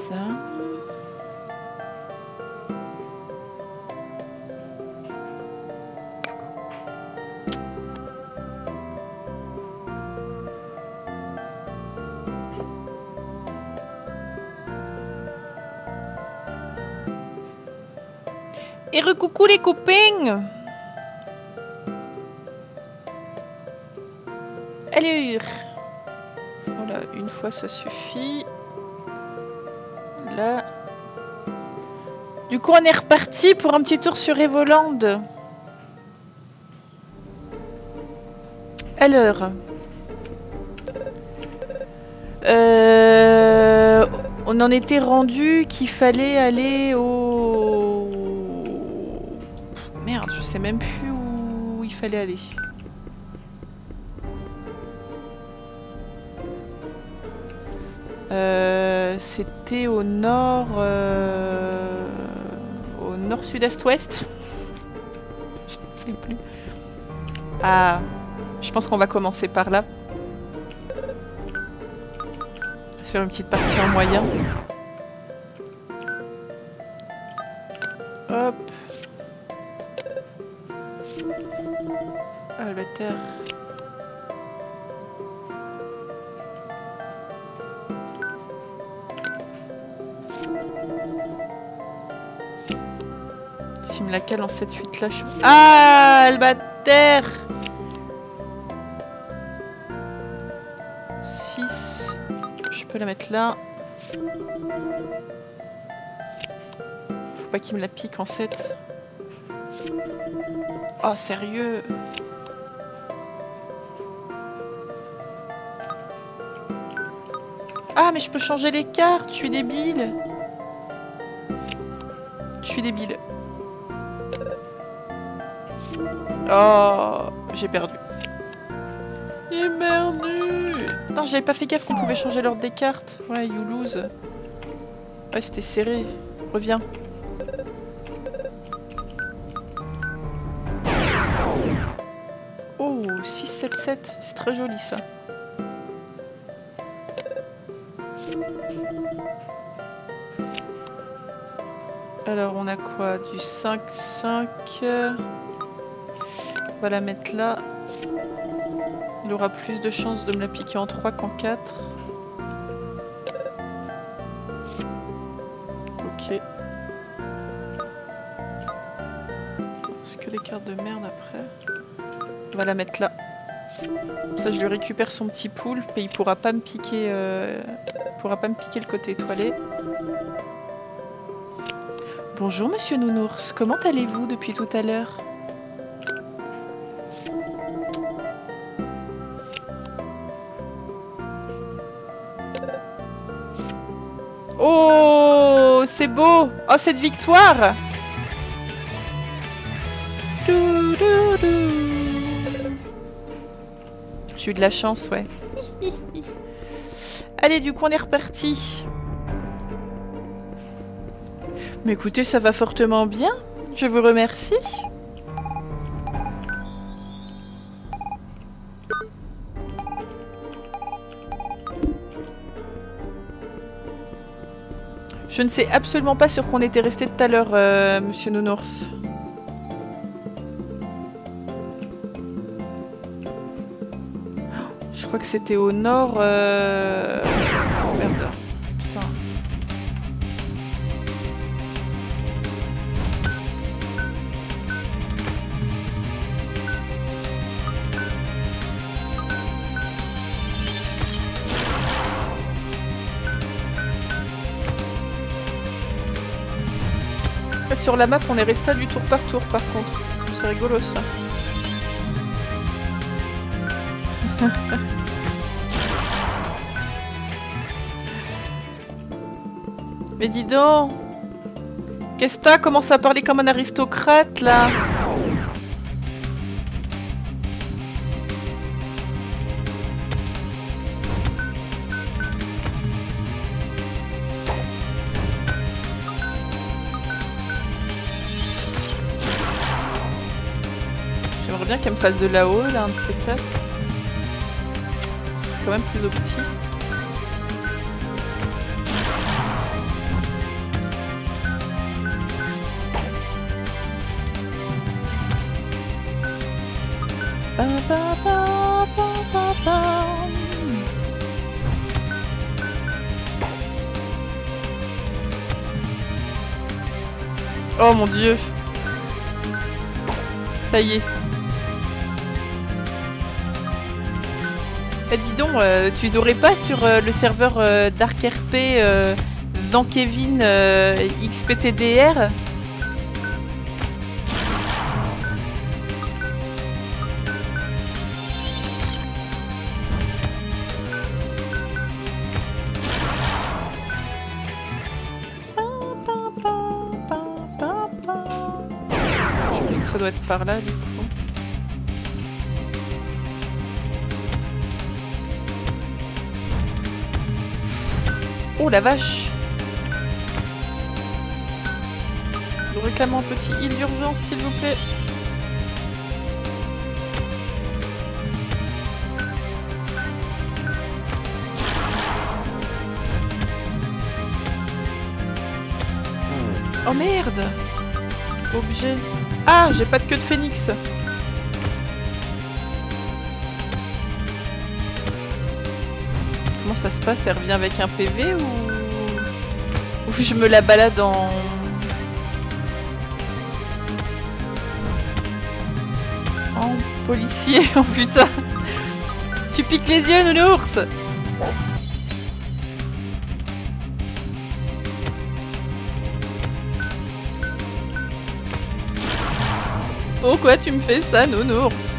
ça. Et recoucou les copains! Alors, voilà, une fois ça suffit. Là. Du coup, on est reparti pour un petit tour sur Evoland. Alors. On en était rendu qu'il fallait aller au... Merde, je sais même plus où il fallait aller. C'était au nord... au nord sud-est-ouest. Je ne sais plus. Ah, je pense qu'on va commencer par là. On va se faire une petite partie en moyen. Hop. Ah, le bâtard. S'il me la cale en 7-8 là, je... Ah, le bâtard. 6. Je peux la mettre là. Faut pas qu'il me la pique en 7. Oh, sérieux? Ah, mais je peux changer les cartes. Je suis débile. Je suis débile. Oh, j'ai perdu. J'ai perdu. Non, j'avais pas fait gaffe qu'on pouvait changer l'ordre des cartes. Ouais, you lose. Ouais, c'était serré. Reviens. Oh, 6-7-7. C'est très joli, ça. Alors, on a quoi? Du 5-5. On va la mettre là. Il aura plus de chances de me la piquer en 3 qu'en 4. Ok. C'est que des cartes de merde après. On va la mettre là. Ça, je lui récupère son petit poulpe et il pourra pas me piquer, pourra pas me piquer le côté étoilé. Bonjour Monsieur Nounours, comment allez-vous depuis tout à l'heure? Oh, c'est beau! Oh, cette victoire! J'ai eu de la chance, ouais. Allez, du coup, on est reparti. Mais écoutez, ça va fortement bien. Je vous remercie. Je ne sais absolument pas sur quoi on était resté tout à l'heure, Monsieur Nounours. Je crois que c'était au nord... Merde. Putain. Sur la map, on est resté à du tour par tour, par contre. C'est rigolo, ça. Mais dis donc, qu'est-ce que t'as? Commence à parler comme un aristocrate, là. J'aimerais bien qu'elle me fasse de là-haut, là, un de ces quatre. C'est quand même plus optique. Oh mon dieu. Ça y est. Eh, dis donc, tu n'aurais pas sur le serveur Dark RP Kevin XPTDR? Je pense que ça doit être par là du coup. Oh la vache! Nous réclamons un petit heal d'urgence s'il vous plaît. Oh merde! Objet. Ah, j'ai pas de queue de phénix. Comment ça se passe? Elle revient avec un PV ou je me la balade en... policier? Oh putain! Tu piques les yeux, nounours! Pourquoi tu me fais ça, nounours?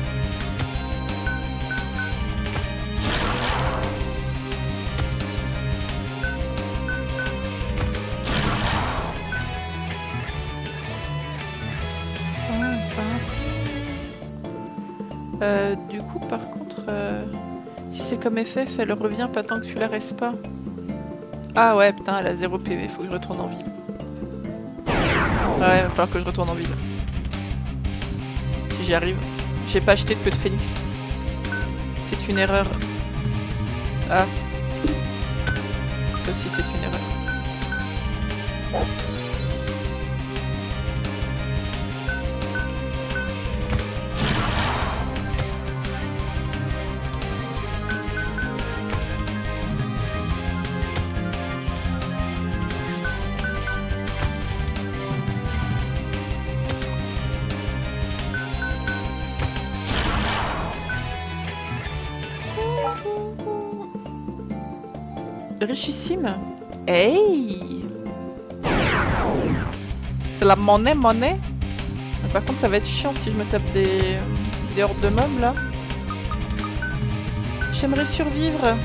Du coup, par contre, si c'est comme FF, elle revient pas tant que tu la restes pas. Ah ouais, putain, elle a 0 PV, faut que je retourne en ville. Ouais, va falloir que je retourne en ville. Si j'y arrive. J'ai pas acheté de queue de phénix. C'est une erreur. Ah. Ça aussi, c'est une erreur. Richissime. Hey! C'est la monnaie. Mais par contre, ça va être chiant si je me tape des hordes de mobs là. J'aimerais survivre.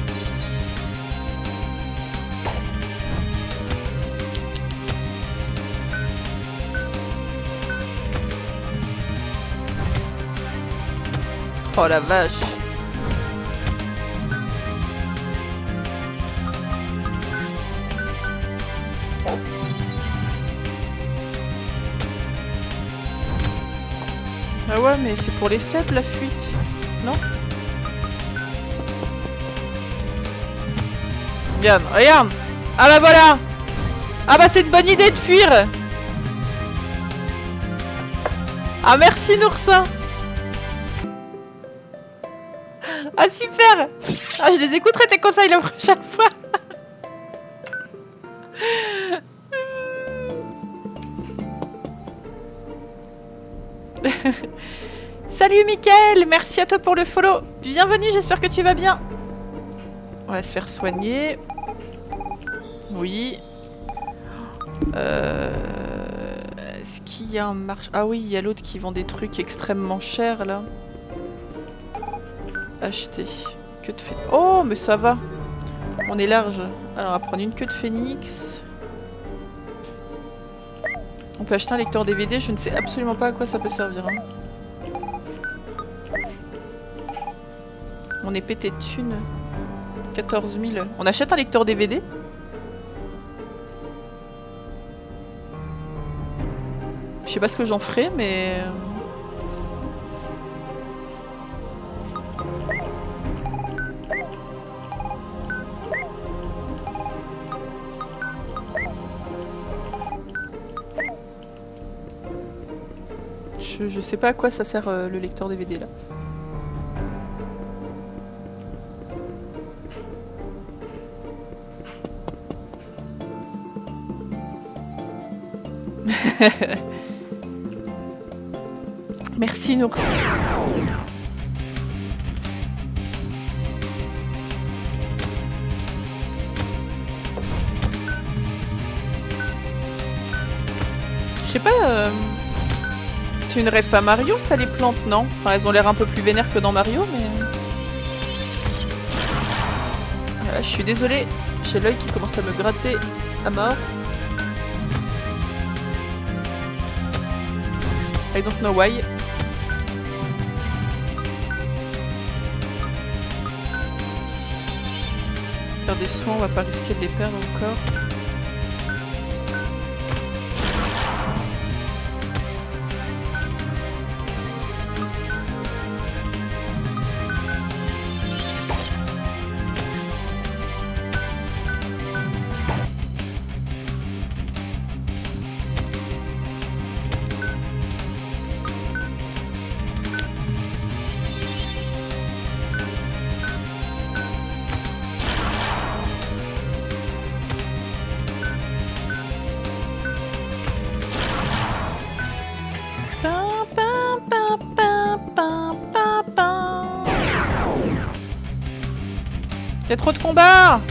Oh la vache. Ah ouais, mais c'est pour les faibles la fuite, non? Regarde, regarde! Ah bah voilà! Ah bah c'est une bonne idée de fuir! Ah merci Noursin! Ah super! Ah je les écouterai tes conseils la prochaine fois! Salut Mickaël, merci à toi pour le follow. Bienvenue, j'espère que tu vas bien. On va se faire soigner. Oui. Est-ce qu'il y a un marché? Ah oui, il y a l'autre qui vend des trucs extrêmement chers là. Acheter. Queue de phénix. Oh, mais ça va. On est large. Alors, on va prendre une queue de phénix. On peut acheter un lecteur DVD, je ne sais absolument pas à quoi ça peut servir. Hein. On est pété de thunes. 14 000. On achète un lecteur DVD? Je sais pas ce que j'en ferai, mais... Je sais pas à quoi ça sert le lecteur DVD là. Merci Nours. Je sais pas... C'est une ref à Mario, ça, les plantes, non? Enfin, elles ont l'air un peu plus vénères que dans Mario, mais... Voilà, je suis désolée. J'ai l'œil qui commence à me gratter à mort. I don't know why. Faire des soins, on va pas risquer de les perdre encore. Il y a trop de combats!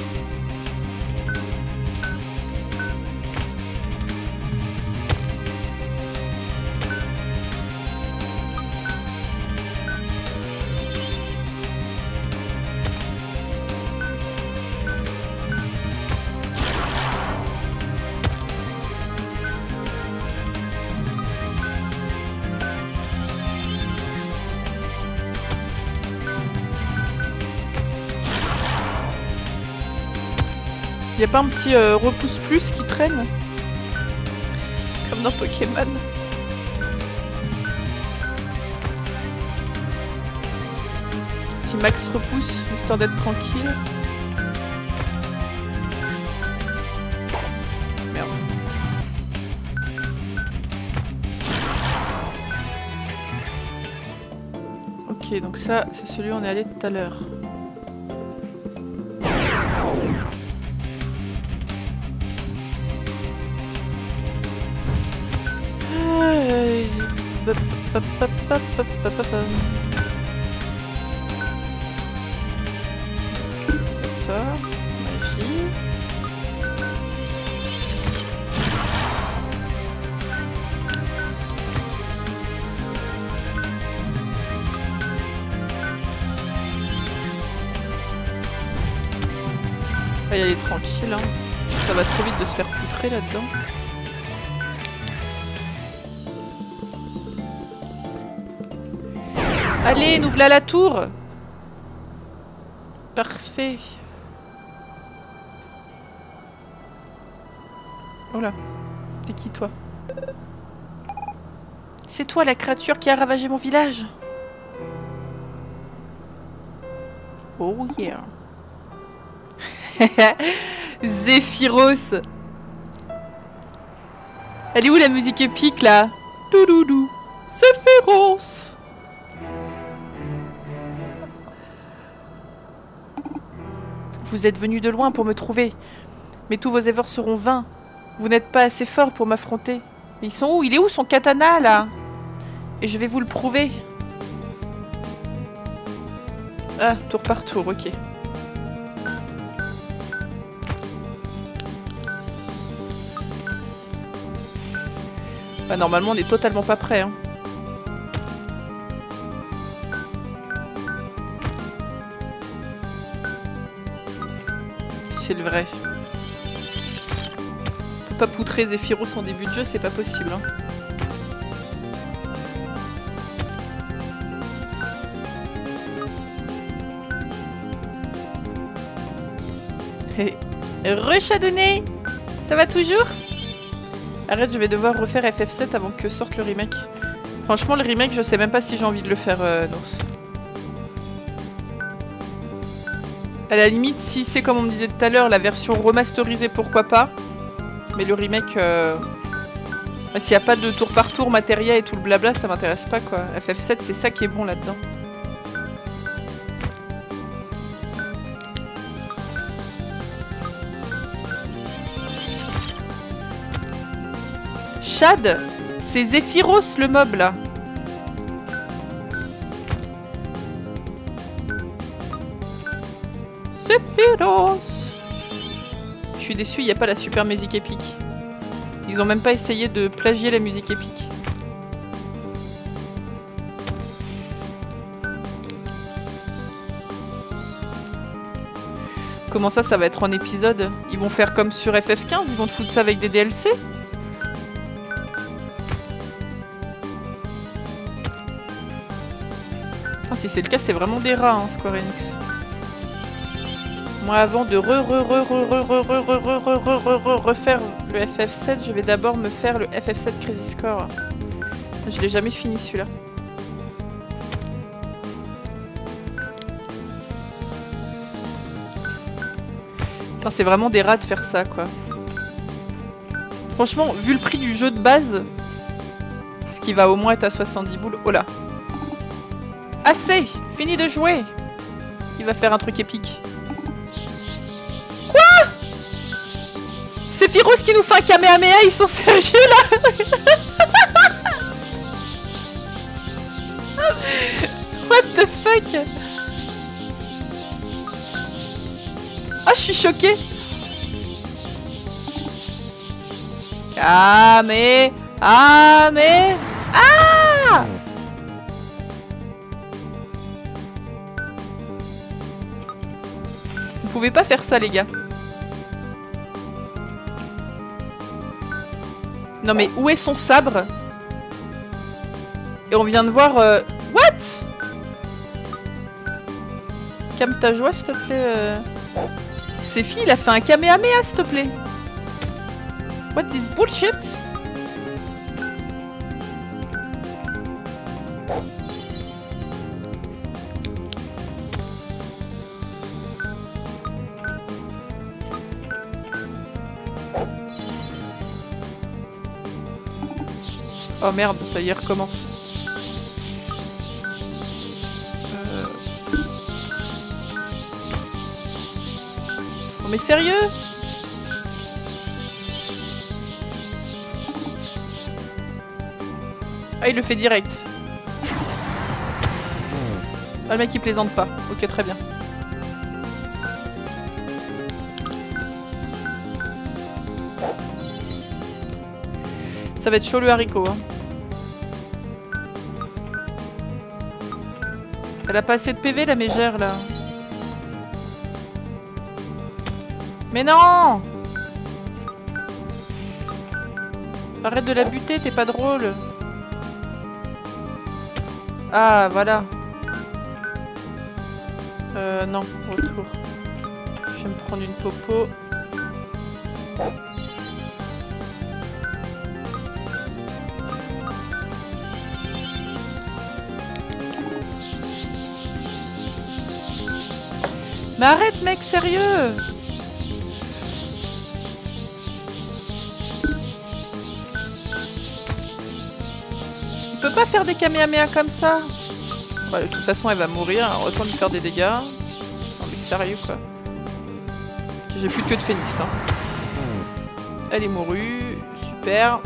Y a pas un petit repousse plus qui traîne? Comme dans Pokémon. Petit max repousse, histoire d'être tranquille. Merde. Ok, donc ça, c'est celui où on est allé tout à l'heure. Ça, magie. On va y aller tranquille, hein. Ça va trop vite de se faire poutrer là-dedans. Allez, nous voilà la tour. Parfait. Oh là, t'es qui toi? C'est toi la créature qui a ravagé mon village. Oh yeah. Zephyros. Elle est où la musique épique là? Toudoudou. Zephyros. Vous êtes venu de loin pour me trouver. Mais tous vos efforts seront vains. Vous n'êtes pas assez fort pour m'affronter. Mais ils sont où? Il est où son katana là? Et je vais vous le prouver. Ah, tour par tour, ok. Bah, normalement on est totalement pas prêt, hein. C'est le vrai. On peut pas poutrer Zephyros en début de jeu, c'est pas possible, hein. Hey. Rechadonné. Ça va toujours? Arrête, je vais devoir refaire FF7 avant que sorte le remake. Franchement, le remake, je sais même pas si j'ai envie de le faire, Nours. À la limite, si c'est comme on me disait tout à l'heure, la version remasterisée, pourquoi pas. Mais le remake, s'il n'y a pas de tour par tour, matériel et tout le blabla, ça m'intéresse pas, quoi. FF7, c'est ça qui est bon là-dedans. Chad, c'est Zephyros le mob là. Zephyros. Je suis déçue, il n'y a pas la super musique épique. Ils ont même pas essayé de plagier la musique épique. Comment ça, ça va être en épisode? Ils vont faire comme sur FF15, ils vont te foutre ça avec des DLC? Ah, si c'est le cas, c'est vraiment des rats, hein, Square Enix. Moi, avant de refaire le FF7, je vais d'abord me faire le FF7 Crazy Score. Je l'ai jamais fini celui-là. Enfin, c'est vraiment des rats de faire ça, quoi. Franchement, vu le prix du jeu de base, ce qui va au moins être à 70 boules... Oh là! Assez! Fini de jouer! Il va faire un truc épique. Quoi? C'est Pyros qui nous fait un Kamehameha, ils sont sérieux, là? What the fuck? Ah, je suis choquée. Ah. Vous pouvez pas faire ça, les gars. Non mais où est son sabre? Et on vient de voir... What? Calme ta joie, s'il te plaît. Sephi, il a fait un Kamehameha, s'il te plaît. What is bullshit? Oh merde, ça y est, recommence. Oh mais sérieux? Ah, il le fait direct. Ah, le mec il plaisante pas. Ok, très bien. Ça va être chaud le haricot. Hein. Elle a pas assez de PV la mégère là. Mais non! Arrête de la buter, t'es pas drôle. Ah, voilà. Non, retour. Je vais me prendre une popo. Mais arrête, mec, sérieux! Il peut pas faire des Kamehameha comme ça? Bah, de toute façon, elle va mourir, alors autant lui faire des dégâts. Non mais sérieux, quoi. J'ai plus de queue de phénix, hein. Elle est mourue, super.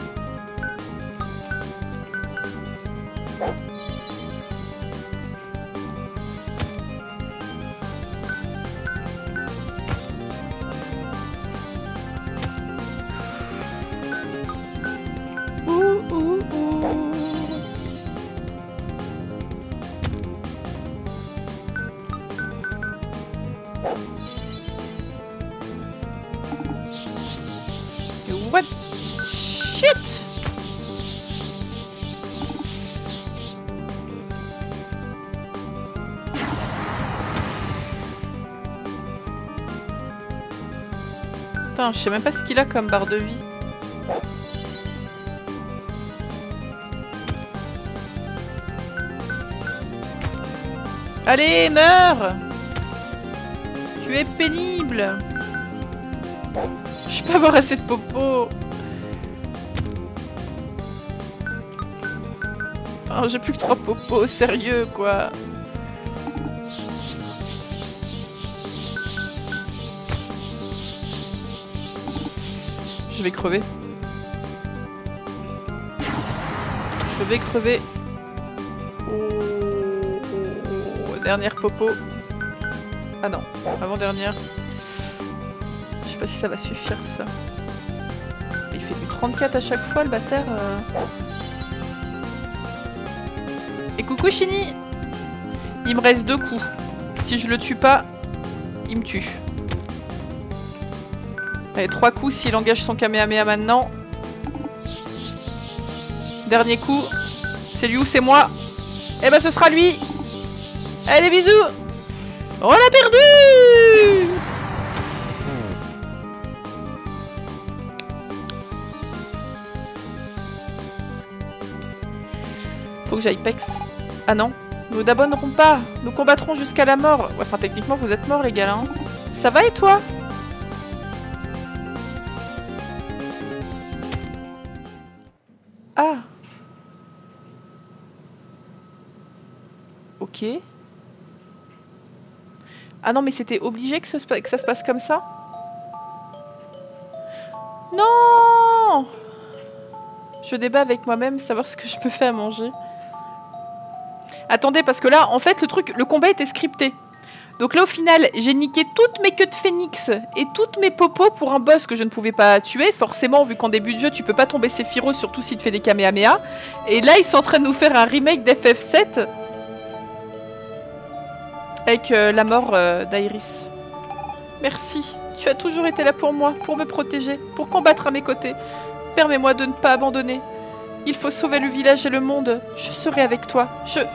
What? Shit! Putain, je sais même pas ce qu'il a comme barre de vie. Allez, meurs! Tu es pénible! Je peux avoir assez de popo. Oh, j'ai plus que 3 popos, sérieux quoi. Je vais crever. Je vais crever. Oh, dernière popo. Ah non, avant-dernière. Je sais pas si ça va suffire ça. Il fait du 34 à chaque fois le bâtard. Et coucou Shini. Il me reste 2 coups. Si je le tue pas, il me tue. Allez, 3 coups s'il engage son Kamehameha maintenant. Dernier coup. C'est lui ou c'est moi? Eh ben ce sera lui. Allez, bisous. On l'a perdu. Faut que j'aille Pex. Ah non. Nous n'abandonnerons pas. Nous combattrons jusqu'à la mort. Ouais, enfin, techniquement, vous êtes morts, les gars, hein. Ça va et toi? Ah. Ok. Ah non, mais c'était obligé que ça se passe comme ça? Non! Je débat avec moi-même, savoir ce que je me fais à manger. Attendez, parce que là, en fait, le combat était scripté. Donc là, au final, j'ai niqué toutes mes queues de phénix et toutes mes popos pour un boss que je ne pouvais pas tuer. Forcément, vu qu'en début de jeu, tu peux pas tomber Sephiroth, surtout s'il te fait des Kamehameha. Et là, ils sont en train de nous faire un remake d'FF7 avec la mort d'Iris. Merci. Tu as toujours été là pour moi, pour me protéger, pour combattre à mes côtés. Permets-moi de ne pas abandonner. Il faut sauver le village et le monde. Je serai avec toi.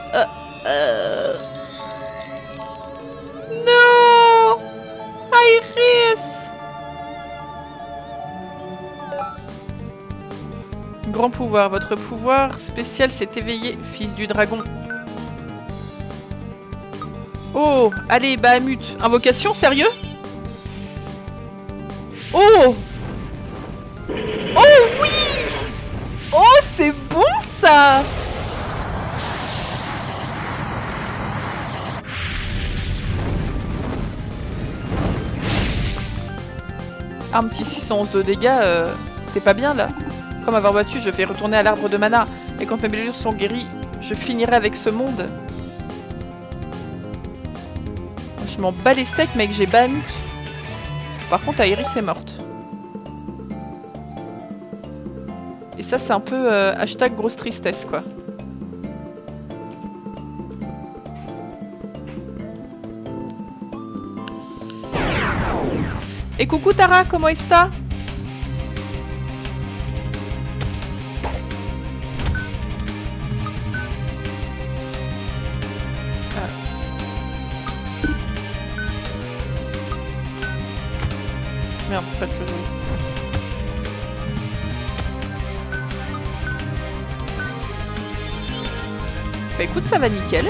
Non! Iris! Grand pouvoir. Votre pouvoir spécial s'est éveillé, fils du dragon. Oh! Allez, Bahamut. Invocation, sérieux? Oh! Oh oui! Oh, c'est bon ça! Un petit 611 de dégâts, t'es pas bien là? Comme avoir battu, je vais retourner à l'arbre de mana. Et quand mes blessures sont guéries, je finirai avec ce monde. Je m'en bats les steaks, mec, j'ai Bahamut. Par contre, Iris est morte. Et ça, c'est un peu hashtag grosse tristesse, quoi. Et coucou Tara, comment est-ce que Merde, c'est pas le que je voulais. Bah écoute, ça va nickel.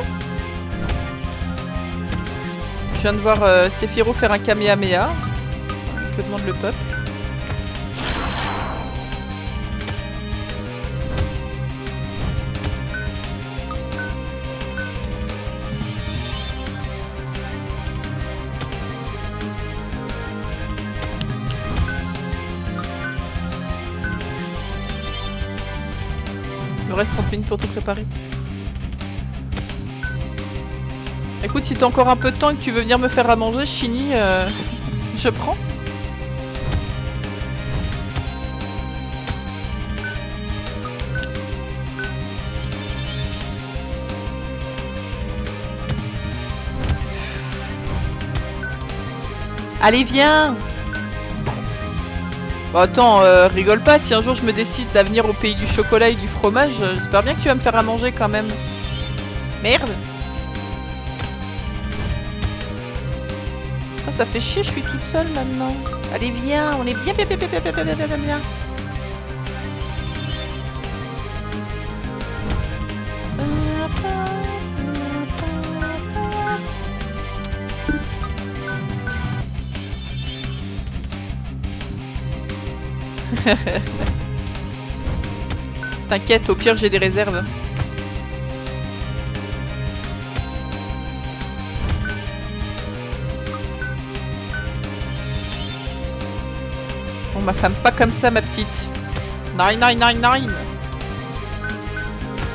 Je viens de voir Sephiroth faire un Kamehameha. Que demande le peuple? Il me reste 30 minutes pour tout préparer. Écoute, si t'as encore un peu de temps et que tu veux venir me faire à manger, Shini, je prends. Allez, viens! Bon, attends, rigole pas, si un jour je me décide à venir au pays du chocolat et du fromage, j'espère bien que tu vas me faire à manger quand même. Merde! Ah, ça fait chier, je suis toute seule maintenant. Allez, viens, on est bien. T'inquiète, au pire j'ai des réserves. Bon, ma femme, pas comme ça, ma petite. Nine.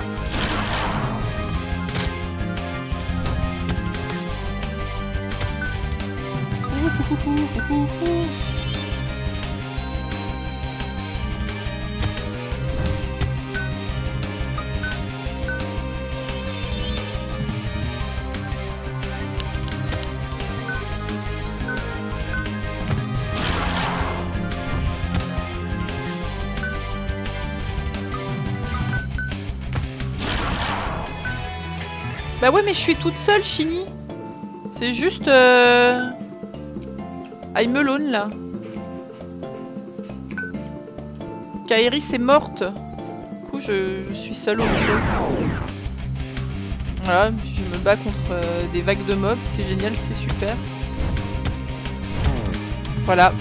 Bah ouais, mais je suis toute seule, Chini. C'est juste... I'm alone, là. Kairi est morte. Du coup, je suis seule au monde. Voilà, je me bats contre des vagues de mobs. C'est génial, c'est super. Voilà.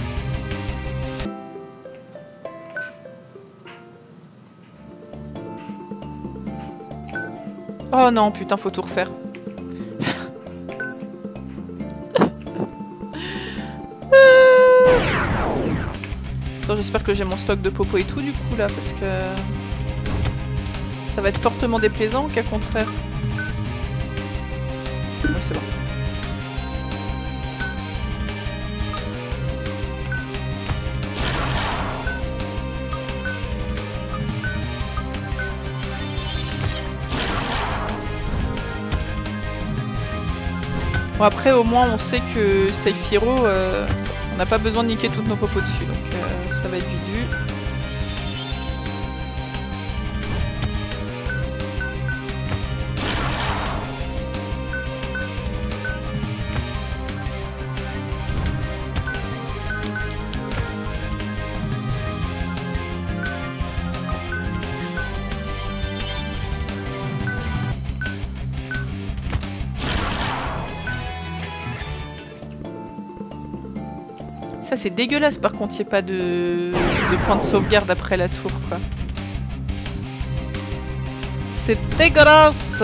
Oh non, putain, faut tout refaire. Attends, j'espère que j'ai mon stock de popo et tout du coup là, parce que ça va être fortement déplaisant, au cas contraire. Ouais, c'est bon. Bon, après, au moins, on sait que Saphiro, on n'a pas besoin de niquer toutes nos popos dessus, donc ça va être vidu. Ça c'est dégueulasse par contre, il n'y a pas de point de sauvegarde après la tour quoi. C'est dégueulasse.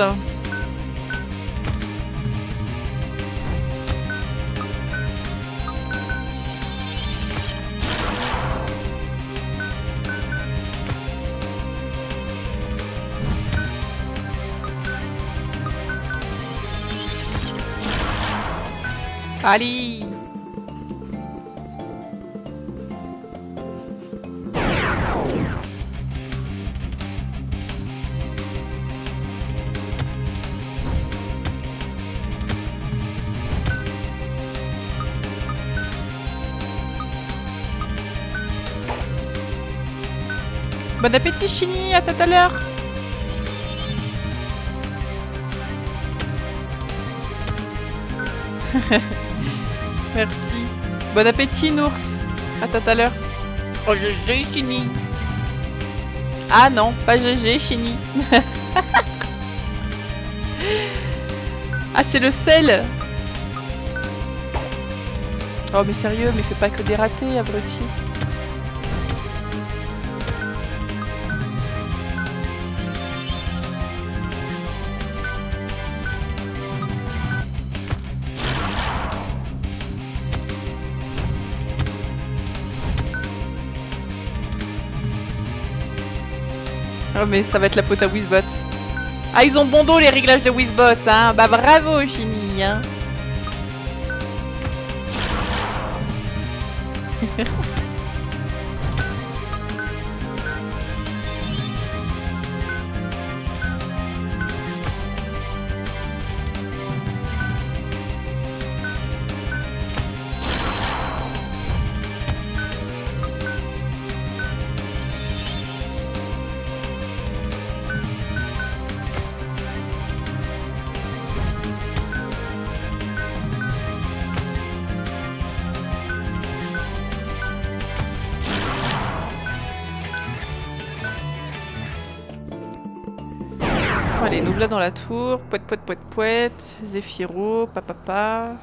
Allez. Bon appétit, Chini, à tout à l'heure. Merci. Bon appétit, Nours. À tout à l'heure. Oh, GG, Chini. Ah non, pas GG, Chini. Ah, c'est le sel. Oh, mais sérieux, mais fais pas que des ratés, abruti. Oh mais ça va être la faute à Wizbot. Ah ils ont bon dos les réglages de Wizbot hein. Bah bravo Chini hein. Allez, nous voilà dans la tour. Pouette, pouette, pouette, pouette. Zéphiro, papa.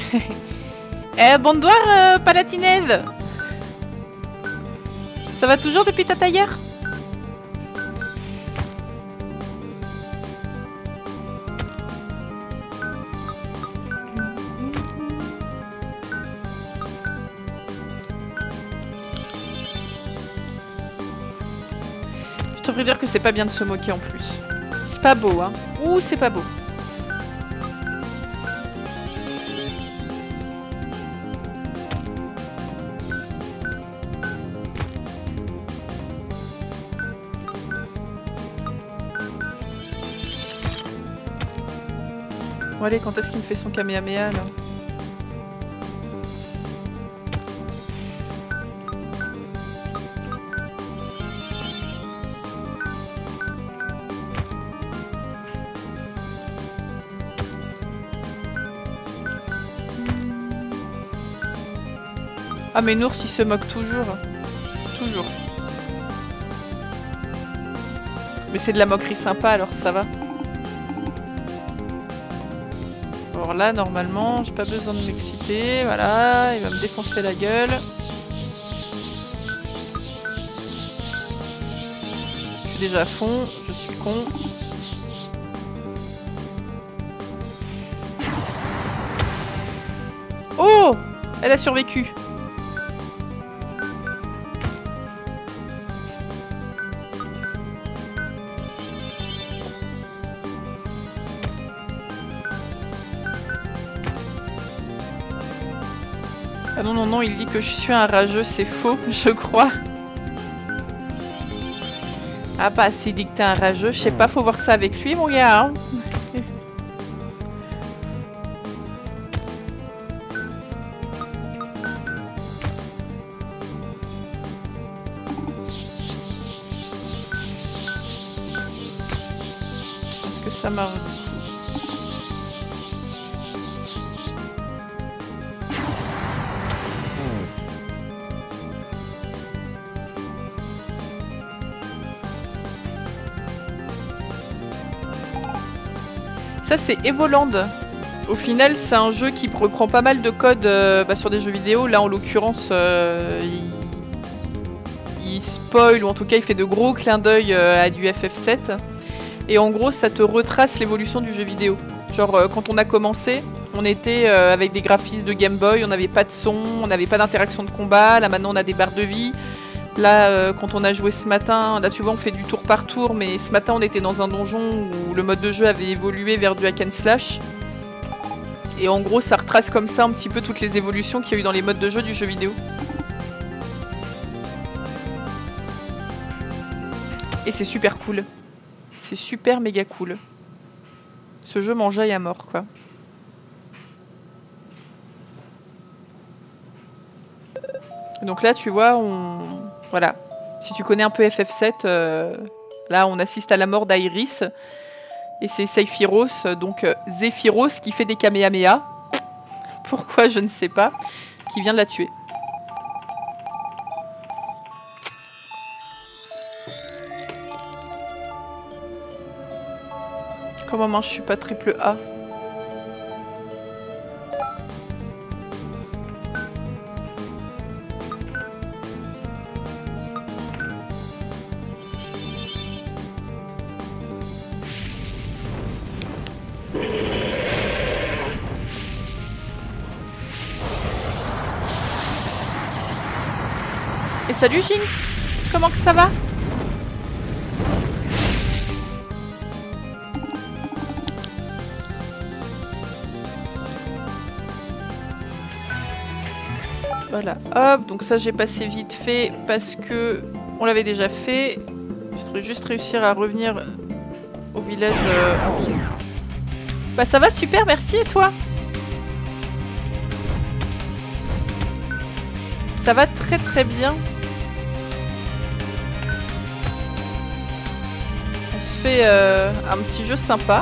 Bonsoir, Palatinez. Ça va toujours depuis ta taillère? Je devrais dire que c'est pas bien de se moquer en plus. C'est pas beau, hein. Ouh, c'est pas beau. Bon allez, quand est-ce qu'il me fait son Kamehameha là? Ah mais Nours il se moque toujours. Toujours. Mais c'est de la moquerie sympa alors ça va. Alors là normalement j'ai pas besoin de m'exciter. Voilà, il va me défoncer la gueule. Je suis déjà à fond, je suis con. Oh! Elle a survécu. Ah non, non, non, il dit que je suis un rageux, c'est faux, je crois. Ah bah, s'il dit que t'es un rageux, je sais pas, faut voir ça avec lui, mon gars. Hein. Est-ce que ça marche? Ça c'est Evoland. Au final c'est un jeu qui reprend pas mal de codes sur des jeux vidéo. Là en l'occurrence il spoil ou en tout cas il fait de gros clins d'œil à du FF7. Et en gros ça te retrace l'évolution du jeu vidéo. Genre quand on a commencé on était avec des graphismes de Game Boy, on n'avait pas de son, on n'avait pas d'interaction de combat. Là maintenant on a des barres de vie. Là, quand on a joué ce matin, là tu vois on fait du tour par tour, mais ce matin on était dans un donjon où le mode de jeu avait évolué vers du hack and slash. Et en gros ça retrace comme ça un petit peu toutes les évolutions qu'il y a eu dans les modes de jeu du jeu vidéo. Et c'est super cool. C'est super méga cool. Ce jeu m'enjaille à mort quoi. Donc là tu vois Voilà, si tu connais un peu FF7, là on assiste à la mort d'Iris. Et c'est Sephiroth, donc Zephyros qui fait des Kamehameha. Pourquoi je ne sais pas. Qui vient de la tuer. Comment je suis pas triple A? Et salut Jinx, comment que ça va? Voilà, hop, donc ça j'ai passé vite fait parce que on l'avait déjà fait. Je voudrais juste réussir à revenir au village en ville. Bah ça va super, merci, et toi? Ça va très très bien. On se fait un petit jeu sympa.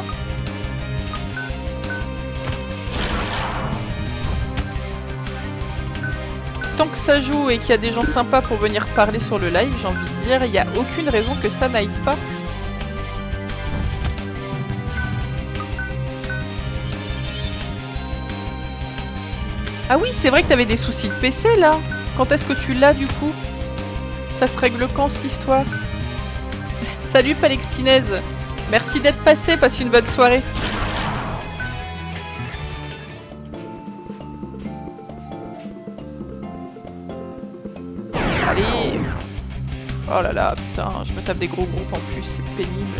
Tant que ça joue et qu'il y a des gens sympas pour venir parler sur le live, j'ai envie de dire, il n'y a aucune raison que ça n'aille pas. Ah oui, c'est vrai que t'avais des soucis de PC là. Quand est-ce que tu l'as du coup? Ça se règle quand cette histoire? Salut Palestinaise. Merci d'être passé, passe une bonne soirée. Allez. Oh là là, putain, je me tape des gros groupes en plus, c'est pénible.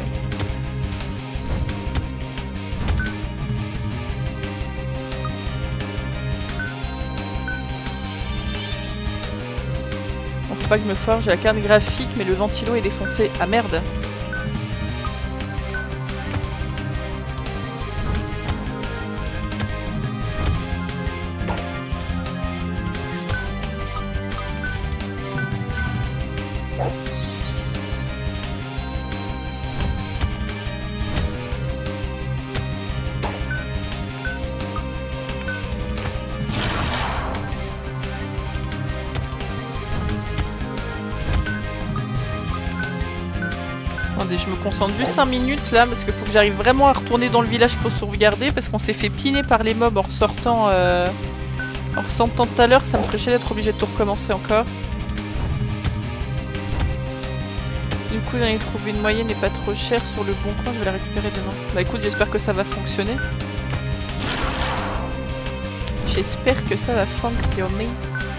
Bon, faut pas que je me foire, j'ai la carte graphique, mais le ventilo est défoncé. Ah merde. Attendez, je me concentre juste 5 minutes là parce qu'il faut que j'arrive vraiment à retourner dans le village pour sauvegarder parce qu'on s'est fait piner par les mobs en ressortant tout à l'heure, ça me ferait chier d'être obligé de tout recommencer encore. Du coup j'en ai trouvé une moyenne et pas trop chère sur le bon coin, je vais la récupérer demain. Bah écoute, j'espère que ça va fonctionner. J'espère que ça va fonctionner.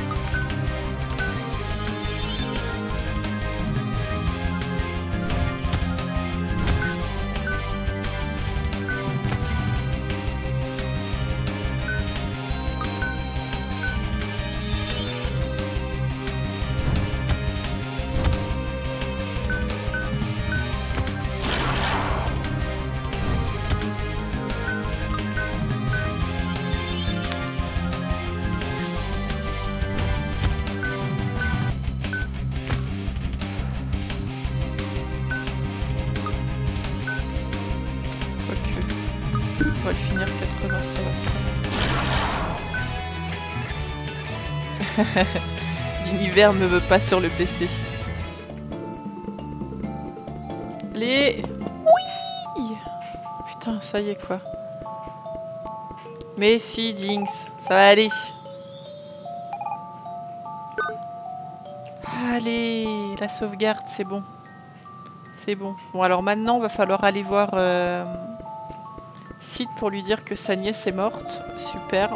On va le finir 80, ça va. L'univers ne veut pas sur le PC. Les... Oui. Putain, ça y est quoi. Mais si, Jinx, ça va aller. Allez, la sauvegarde, c'est bon. C'est bon. Bon, alors maintenant, va falloir aller voir... Sid pour lui dire que sa nièce est morte. Super.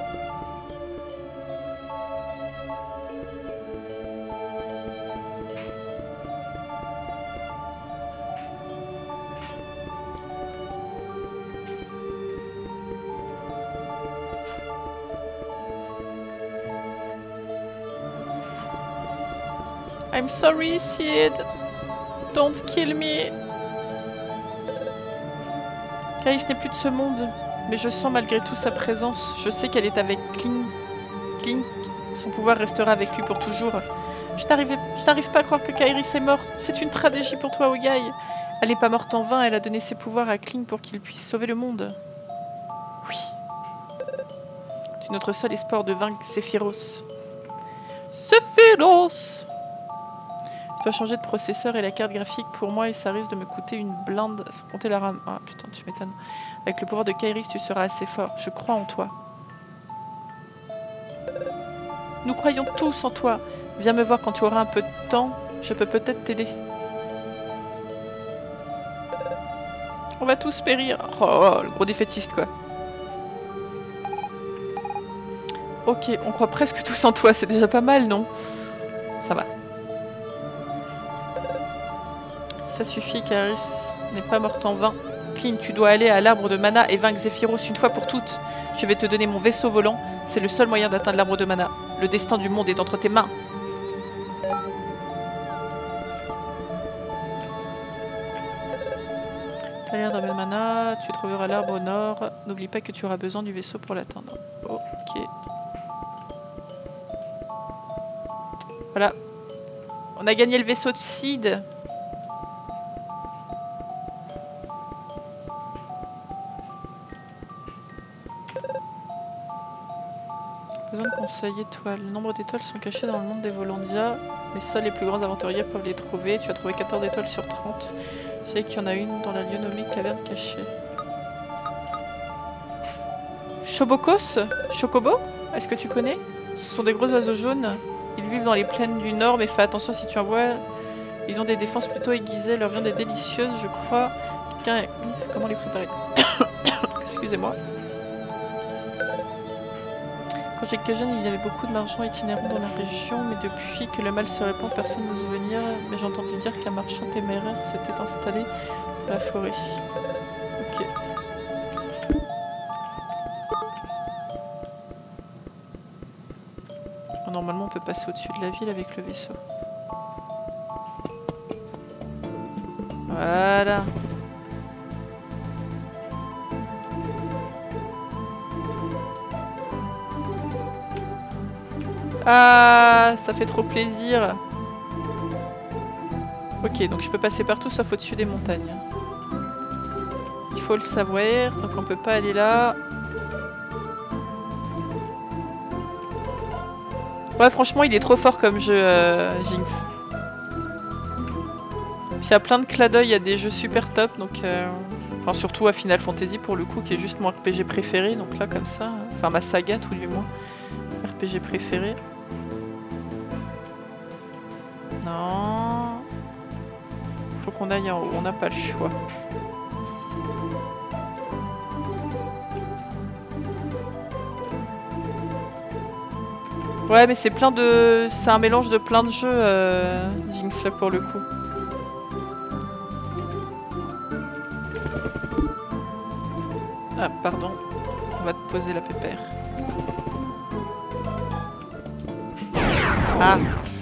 I'm sorry, Sid. Don't kill me. Kairis n'est plus de ce monde, mais je sens malgré tout sa présence. Je sais qu'elle est avec Clink. Clink, son pouvoir restera avec lui pour toujours. Je n'arrive pas à croire que Kairis est morte. C'est une tragédie pour toi, Ogai. Elle n'est pas morte en vain, elle a donné ses pouvoirs à Clink pour qu'il puisse sauver le monde. Oui. C'est notre seul espoir de vaincre Sephiroth. Sephiroth! Je dois changer de processeur et la carte graphique pour moi et ça risque de me coûter une blinde sans compter la RAM. Ah putain, tu m'étonnes. Avec le pouvoir de Kairis, tu seras assez fort. Je crois en toi. Nous croyons tous en toi. Viens me voir quand tu auras un peu de temps. Je peux peut-être t'aider. On va tous périr. Oh, le gros défaitiste quoi. Ok, on croit presque tous en toi. C'est déjà pas mal, non? Ça va. Ça suffit, Kairis n'est pas morte en vain. Clink, tu dois aller à l'arbre de mana et vaincre Sephiroth une fois pour toutes. Je vais te donner mon vaisseau volant. C'est le seul moyen d'atteindre l'arbre de mana. Le destin du monde est entre tes mains. À l'arbre de mana, tu trouveras l'arbre au nord. N'oublie pas que tu auras besoin du vaisseau pour l'atteindre. Ok. Voilà. On a gagné le vaisseau de Sid. Besoin de conseils étoiles. Le nombre d'étoiles sont cachées dans le monde des Volandia, mais seuls les plus grands aventuriers peuvent les trouver. Tu as trouvé 14 étoiles sur 30. Je sais qu'il y en a une dans la lieu nommée caverne cachée. Chobokos? Chocobo? Est-ce que tu connais? Ce sont des gros oiseaux jaunes. Ils vivent dans les plaines du nord, mais fais attention si tu en vois. Ils ont des défenses plutôt aiguisées, leur viande est délicieuse, je crois. Quelqu'un... C'est comment les préparer? Excusez-moi. Quand j'étais jeune, il y avait beaucoup de marchands itinérants dans la région, mais depuis que le mal se répand, personne n'ose venir. Mais j'ai entendu dire qu'un marchand téméraire s'était installé dans la forêt. Ok. Normalement, on peut passer au-dessus de la ville avec le vaisseau. Voilà. Ah, ça fait trop plaisir. Ok, donc je peux passer partout sauf au-dessus des montagnes. Il faut le savoir, donc on peut pas aller là. Ouais, franchement, il est trop fort comme jeu, Jinx. Puis il y a plein de clins d'œil à des jeux super top, donc... Enfin, surtout à Final Fantasy, pour le coup, qui est juste mon RPG préféré, donc là, comme ça... Enfin, ma saga, tout du moins. RPG préféré. Non... Faut qu'on aille en haut, on n'a pas le choix. Ouais, mais c'est plein de... C'est un mélange de plein de jeux, Jinx, là, pour le coup. Ah, pardon. On va te poser la pépère. Ah!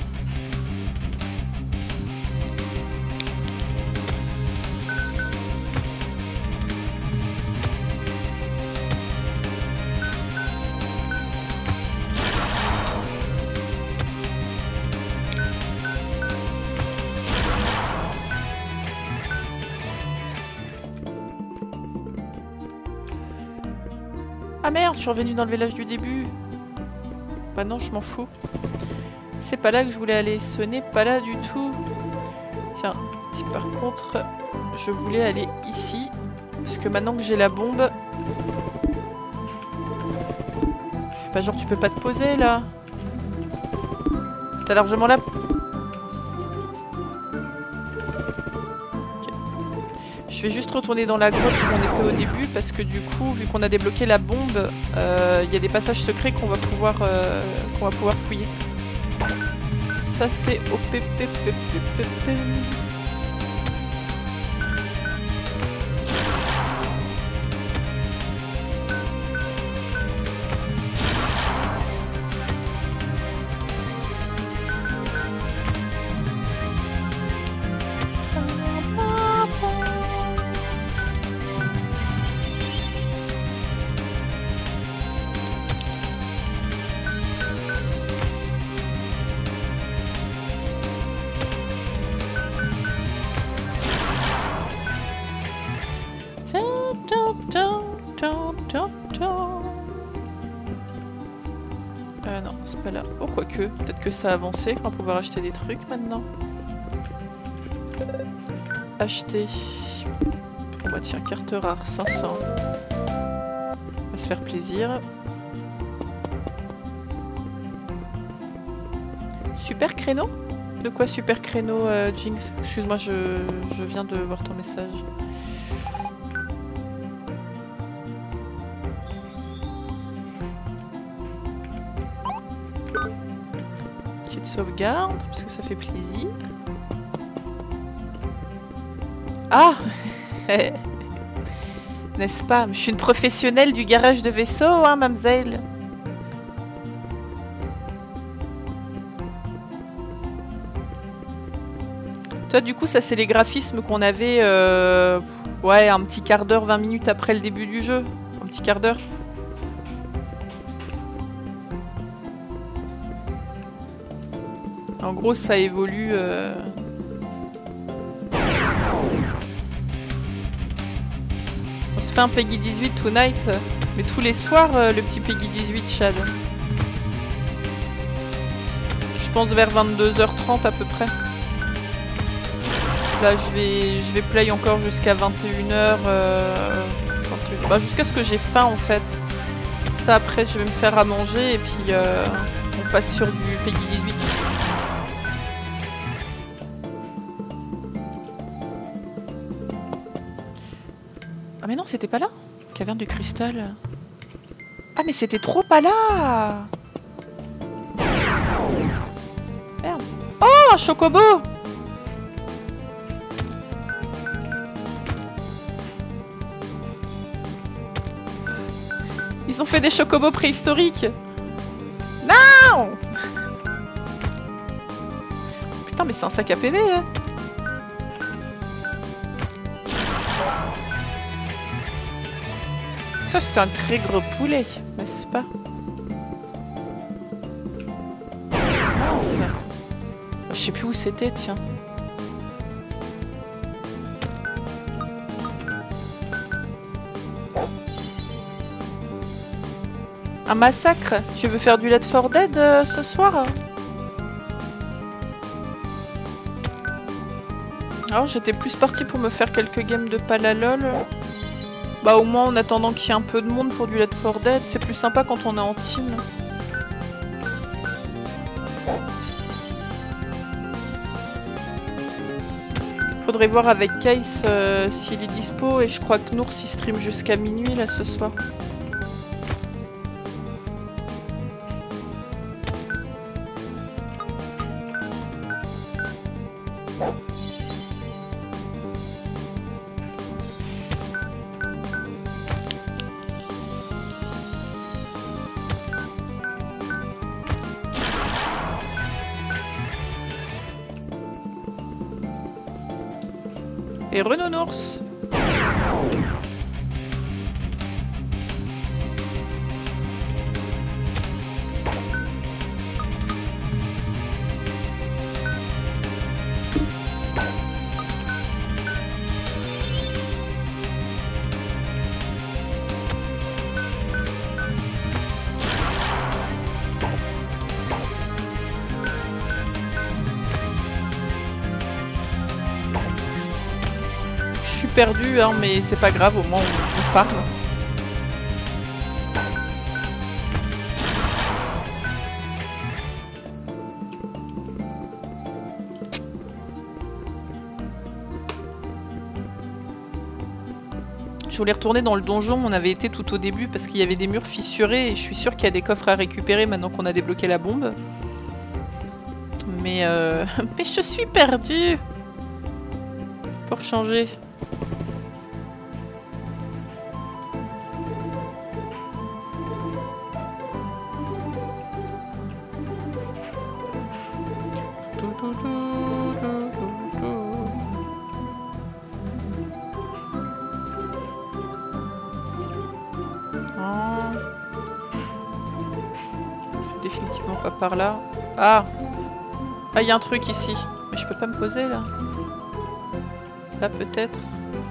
Ah merde, je suis revenue dans le village du début. Bah non, je m'en fous. C'est pas là que je voulais aller. Ce n'est pas là du tout. Tiens, si par contre, je voulais aller ici. Parce que maintenant que j'ai la bombe... Fais pas genre tu peux pas te poser là. T'as largement la... Je vais juste retourner dans la grotte où on était au début parce que du coup, vu qu'on a débloqué la bombe, y a des passages secrets qu'on va pouvoir fouiller. Ça c'est OPPPPP. Non, c'est pas là. Oh, quoique. Peut-être que ça a avancé, qu'on va pouvoir acheter des trucs maintenant. Acheter. Bon bah tiens, carte rare, 500. On va se faire plaisir. Super créneau? De quoi super créneau, Jinx? Excuse-moi, je viens de voir ton message. Petite sauvegarde, parce que ça fait plaisir. Ah! N'est-ce pas? Je suis une professionnelle du garage de vaisseau, hein, mademoiselle? Toi, du coup, ça, c'est les graphismes qu'on avait, ouais, un petit quart d'heure, 20 minutes après le début du jeu. Un petit quart d'heure. En gros, ça évolue... On se fait un Peggy 18 tonight. Mais tous les soirs, le petit Peggy 18, Chad. Je pense vers 22h30 à peu près. Là, je vais play encore jusqu'à 21h. Bah, jusqu'à ce que j'ai faim, en fait. ça après je vais me faire à manger et puis on passe sur du Peggy 18. Ah mais non, c'était pas là. Caverne du cristal. Ah mais c'était trop pas là. Merde. Oh, un chocobo. Ils ont fait des chocobos préhistoriques. Non. Putain, mais c'est un sac à PV, hein. Ça, c'est un très gros poulet, n'est-ce pas? Mince. Je sais plus où c'était, tiens. Un massacre? Tu veux faire du Left 4 Dead ce soir? Alors j'étais plus partie pour me faire quelques games de palalol. Bah au moins en attendant qu'il y ait un peu de monde pour du Left 4 Dead, c'est plus sympa quand on est en team. Faudrait voir avec Case s'il est dispo et je crois que Nours il stream jusqu'à minuit là ce soir. Et Renounours. Je suis perdu, hein, mais c'est pas grave, au moins on farm. Je voulais retourner dans le donjon où on avait été tout au début parce qu'il y avait des murs fissurés et je suis sûre qu'il y a des coffres à récupérer maintenant qu'on a débloqué la bombe. Mais je suis perdue. Pour changer. C'est définitivement pas par là. Ah! Ah, il y a un truc ici. Mais je peux pas me poser là. Là peut-être.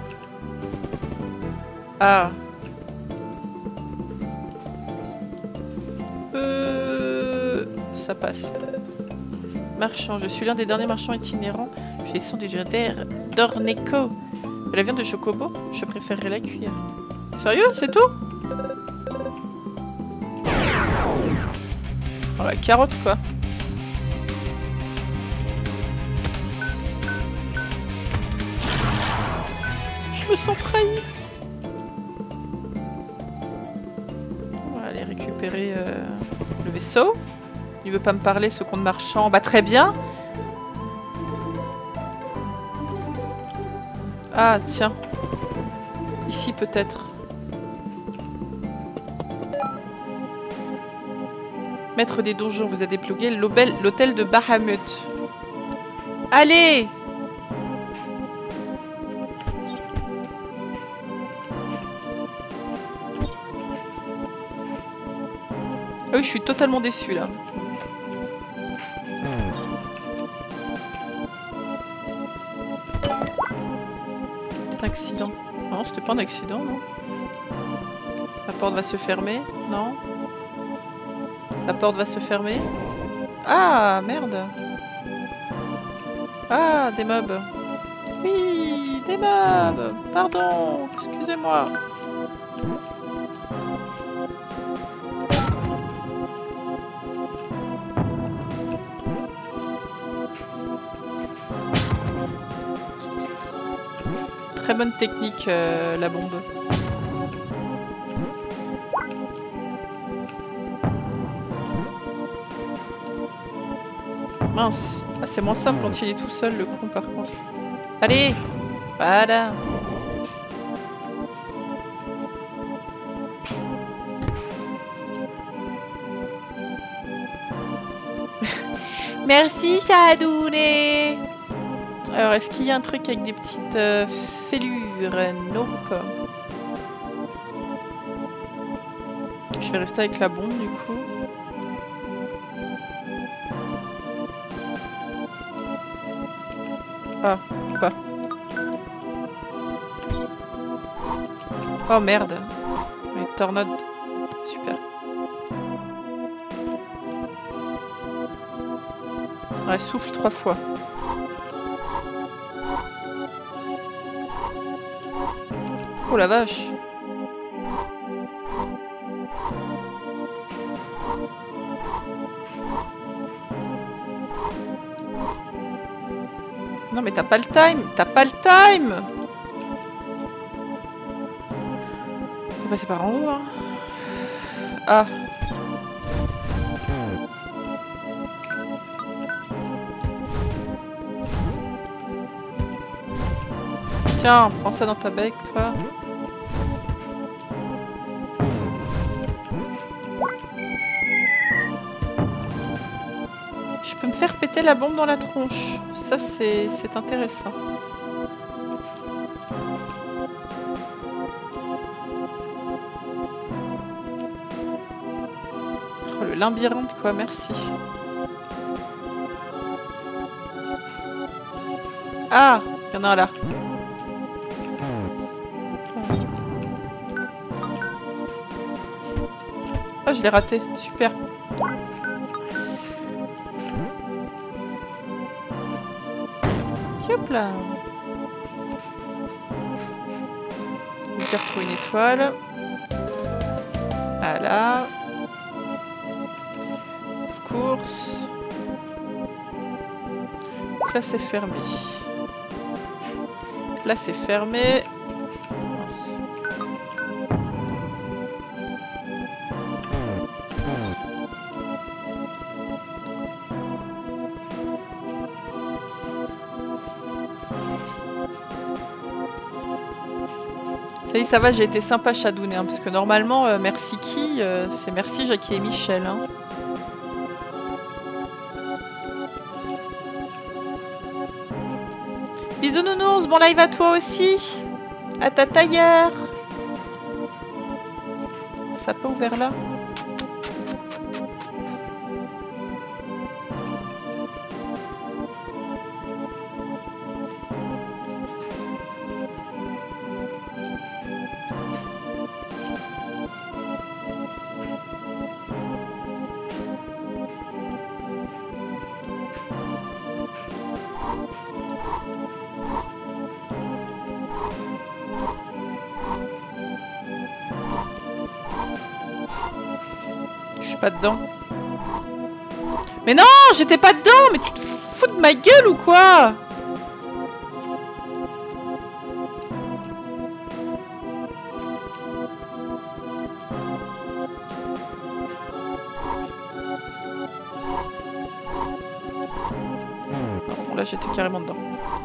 Ah! Ça passe. Marchand. Je suis l'un des derniers marchands itinérants. Je descends du jardin d'Orneco. La viande de chocobo, je préférerais la cuire. Sérieux? C'est tout? Oh, la carotte quoi. Je me sens trahi. On va aller récupérer le vaisseau. Il veut pas me parler, ce compte marchand. Bah très bien. Ah tiens. Ici peut-être. Maître des donjons vous a débloqué l'hôtel de Bahamut. Allez! Ah oui, je suis totalement déçue là. Un accident. Non, c'était pas un accident, non? La porte va se fermer. Non? La porte va se fermer. Ah, merde. Ah, des mobs. Oui, des mobs. Pardon, excusez-moi. Très bonne technique, la bombe. Mince. Ah, c'est moins simple quand il est tout seul, le con, par contre. Allez! Voilà! Merci, Shadouné! Alors, est-ce qu'il y a un truc avec des petites fêlures? Nope. Je vais rester avec la bombe, du coup. Ah, ou pas. Oh merde. Les tornades. Super. Ouais, souffle 3 fois. Oh la vache. Non mais t'as pas le time. T'as pas le time. On va passer par en haut. Hein. Ah. Tiens, prends ça dans ta bec, toi. Je peux me faire péter la bombe dans la tronche. Ça, c'est intéressant. Oh, le labyrinthe, quoi, merci. Ah, il y en a un là. Ah, je l'ai raté. Super. Hop là. On va retrouver une étoile. Voilà. Of course. Là, c'est fermé. Là, c'est fermé. Mince. Ça va, j'ai été sympa Shadouné, hein, parce que normalement, merci qui c'est merci Jackie et Michel. Hein. Bisous nounours, bon live à toi aussi. À ta tailleur. Ça n'a pas ouvert là. Pas dedans. Mais non, j'étais pas dedans. Mais tu te fous de ma gueule ou quoi? Bon, là j'étais carrément dedans.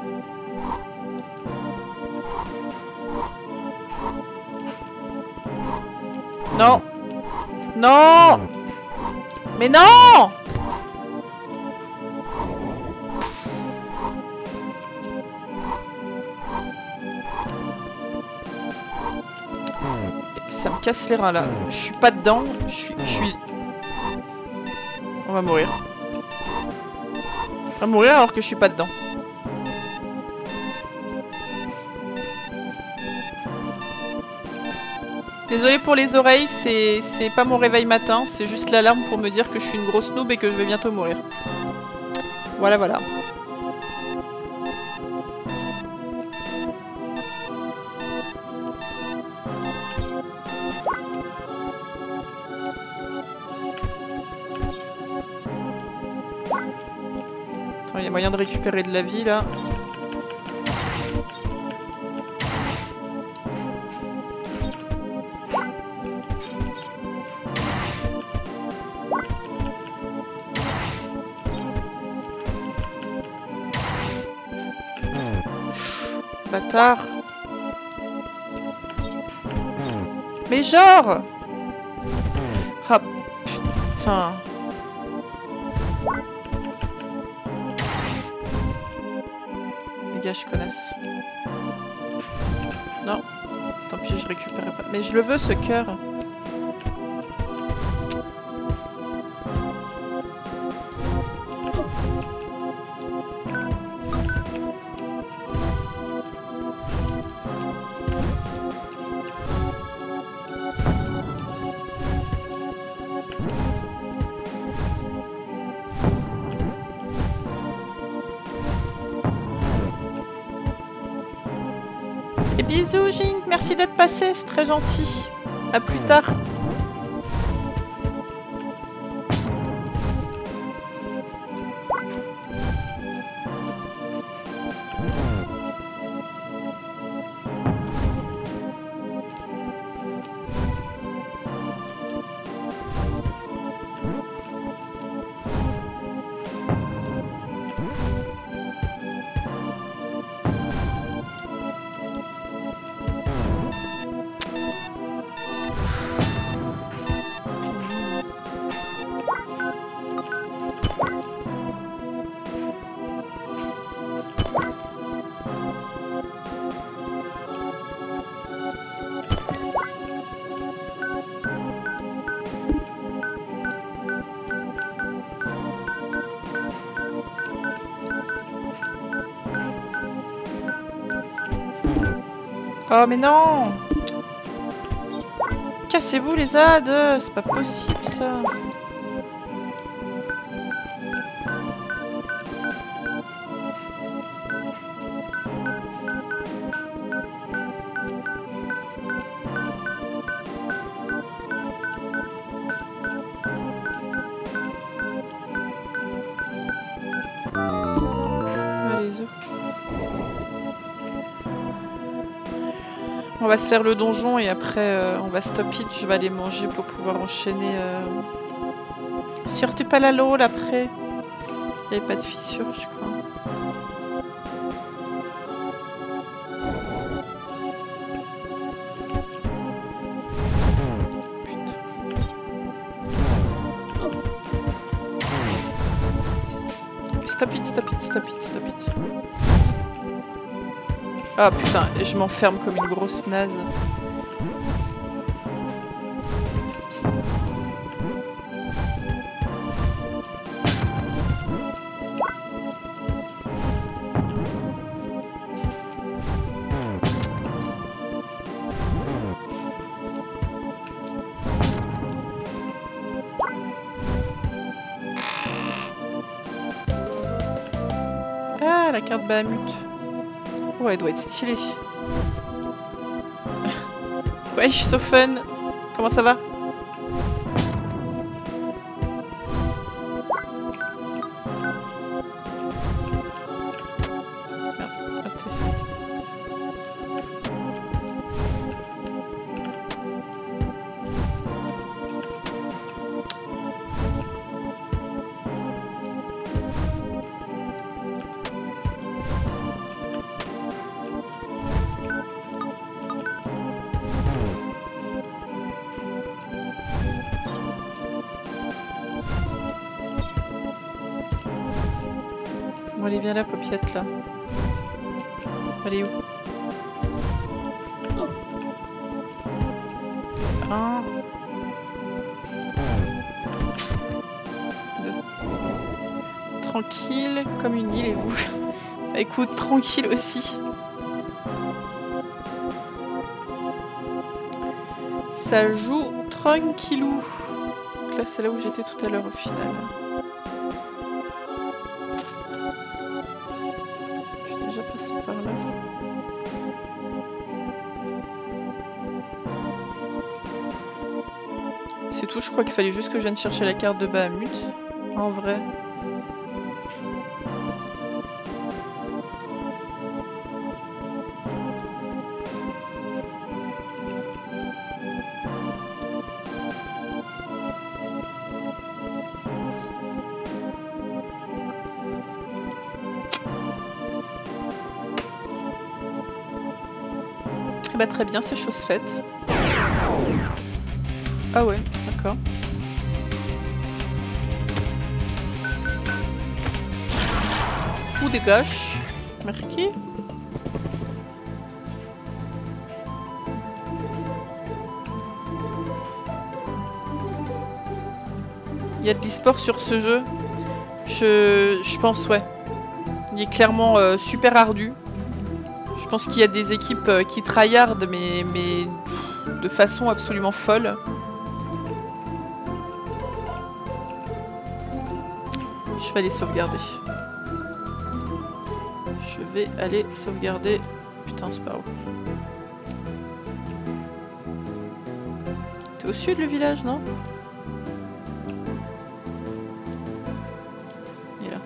Non. Non. Mais non! Ça me casse les reins là. Je suis pas dedans. Je suis... On va mourir. On va mourir alors que je suis pas dedans. Désolée pour les oreilles, c'est pas mon réveil matin, c'est juste l'alarme pour me dire que je suis une grosse noob et que je vais bientôt mourir. Voilà, voilà. Attends, il y a moyen de récupérer de la vie là. Bâtard. Mais genre... Ah, putain. Les gars, je connaisse. Non. Tant pis, je récupérerai pas. Mais je le veux, ce cœur. Et bisous, Jing. Merci d'être passé. C'est très gentil. À plus tard. Oh mais non! Cassez-vous les ZAD! C'est pas possible ça! Allez-y. On va se faire le donjon et après on va stop it. Je vais aller manger pour pouvoir enchaîner. Surtout pas la LOL après. Il n'y avait pas de fissure, je crois. Putain. Stop it, stop it, stop it, stop it. Ah putain, et je m'enferme comme une grosse naze. Ah, la carte Bahamut. Ouais, elle doit être stylée. Ouais, je suis so fun. Comment ça va? Merde, raté. Bon, allez, viens là, Popiette, là. Elle est où? Un. Deux. Tranquille, comme une île, et vous? Bah, écoute, tranquille aussi. Ça joue tranquillou. Donc là, c'est là où j'étais tout à l'heure, au final. Passé par là. C'est tout, je crois qu'il fallait juste que je vienne chercher la carte de Bahamut. En vrai. Bah très bien, c'est chose faite. Ah ouais, d'accord. Ou dégage. Merci. Il y a de l'e-sport sur ce jeu. Je pense, ouais. Il est clairement super ardu. Je pense qu'il y a des équipes qui tryhardent, mais de façon absolument folle. Je vais aller sauvegarder. Je vais aller sauvegarder. Putain, c'est pas où. T'es au sud, le village, non? Il est là.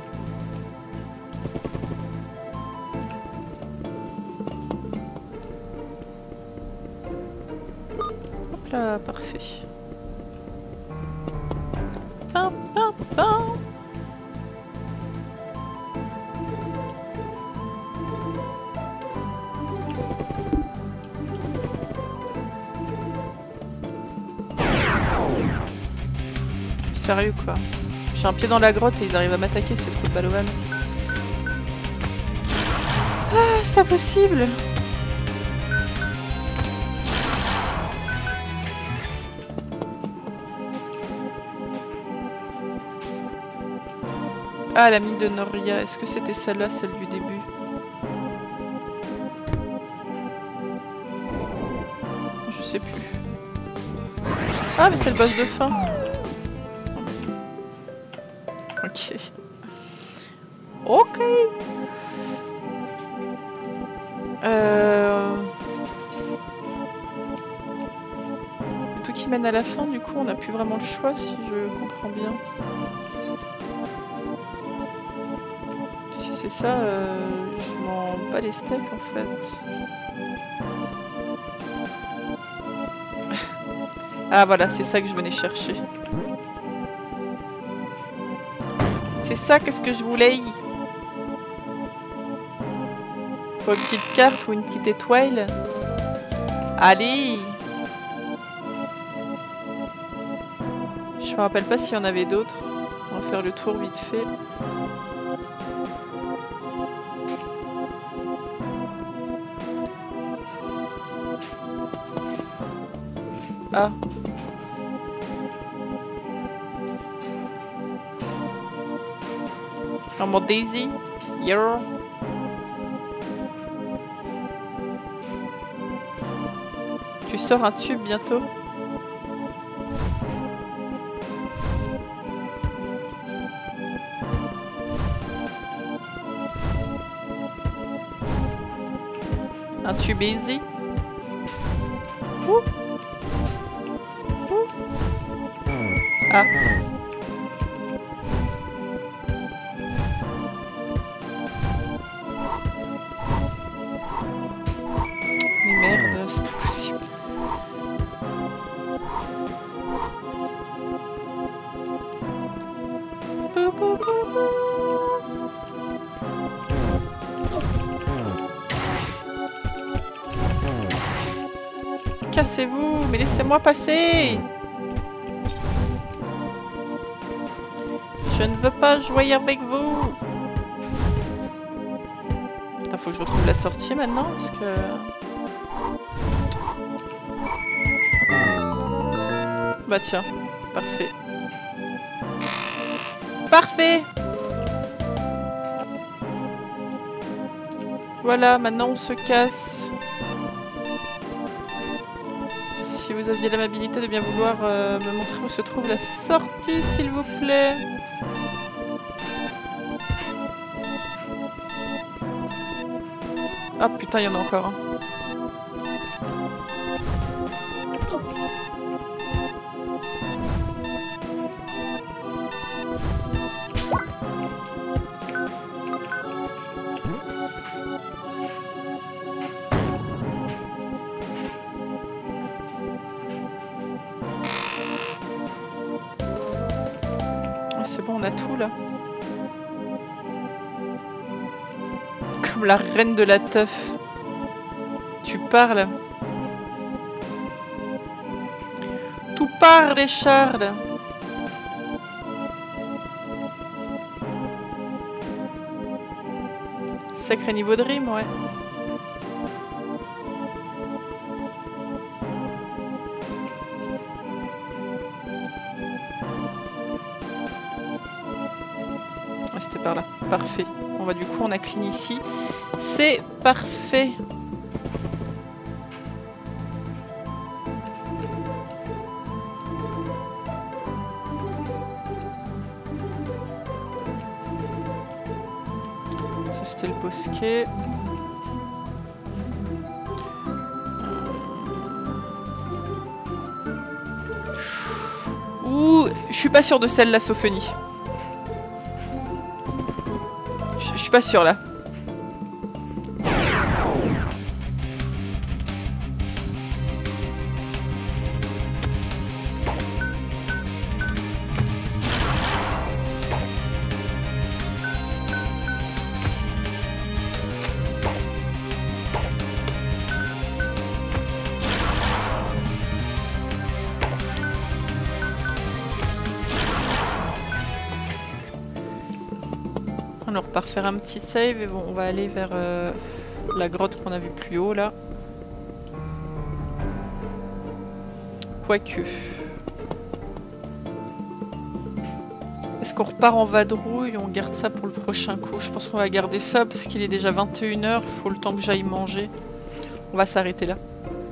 Hop là, parfait. Pam, pam, pam. Sérieux quoi. J'ai un pied dans la grotte et ils arrivent à m'attaquer, ces trous de Ballovan. Ah, c'est pas possible. Ah, la mine de Noria. Est-ce que c'était celle-là, celle du début? Je sais plus. Ah, mais c'est le boss de fin. Ok. Ok. Tout qui mène à la fin, du coup, on n'a plus vraiment le choix, si je comprends bien. Si c'est ça, je m'en bats les steaks, en fait. Ah, voilà, c'est ça que je venais chercher. C'est ça, qu'est-ce que je voulais? Pour une petite carte ou une petite étoile? Allez! Je me rappelle pas s'il y en avait d'autres. On va faire le tour vite fait. Ah! En mode Daisy? Yeah. Tu sors un tube bientôt? Un tube easy? Ouh. Ouh. Ah. Mais merde, c'est pas possible. Cassez-vous, mais laissez-moi passer. Je ne veux pas jouer avec vous. Putain, faut que je retrouve la sortie maintenant, parce que... Bah tiens, parfait. Parfait! Voilà, maintenant on se casse. Si vous aviez l'amabilité de bien vouloir me montrer où se trouve la sortie, s'il vous plaît. Ah putain, il y en a encore un. C'est bon, on a tout là. Comme la reine de la teuf. Tu parles. Tu parles, Charles. Sacré niveau de rime, ouais. C'était par là. Parfait. On va du coup, on a clean ici. C'est parfait. Ça, c'était le bosquet. Ouh, je suis pas sûre de celle-là, Sophonie. Je suis pas sûre là. Alors, par faire un petit save, et bon, on va aller vers la grotte qu'on a vue plus haut, là. Quoique. Est-ce qu'on repart en vadrouille ou on garde ça pour le prochain coup? Je pense qu'on va garder ça parce qu'il est déjà 21 h, il faut le temps que j'aille manger. On va s'arrêter là.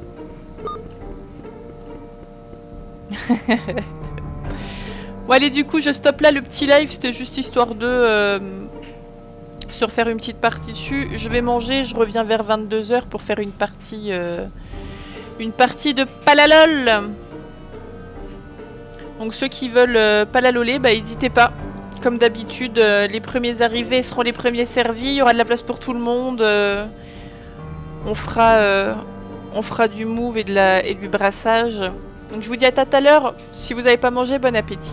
Bon allez, du coup, je stoppe là le petit live, c'était juste histoire de... se refaire une petite partie dessus. Je vais manger, je reviens vers 22 h pour faire une partie de Palalol. Donc ceux qui veulent palaloler, bah n'hésitez pas. Comme d'habitude, les premiers arrivés seront les premiers servis. Il y aura de la place pour tout le monde. On fera du move et du brassage. Donc je vous dis à tout à l'heure. Si vous n'avez pas mangé, bon appétit.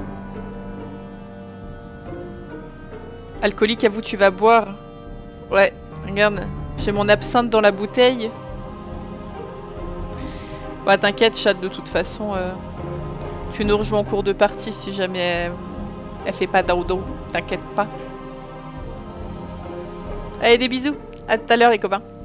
Alcoolique, à vous, tu vas boire. Ouais, regarde, j'ai mon absinthe dans la bouteille. Ouais, t'inquiète, chat, de toute façon, tu nous rejoins en cours de partie si jamais elle fait pas dodo. T'inquiète pas. Allez, des bisous. À tout à l'heure, les copains.